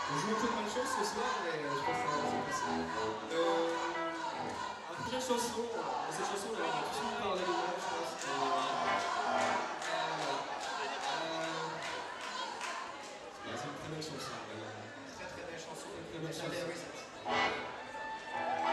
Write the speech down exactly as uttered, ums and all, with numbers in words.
On joue un peu de malchance ce soir, mais euh, je pense que ça va bien se passer. Euh, la prochaine chanson, euh, cette chanson, on a tous envie de parler de moi, je pense. Euh, euh, c'est une très belle chanson. Voilà. Très très belle chanson. Très belle chanson. There is it.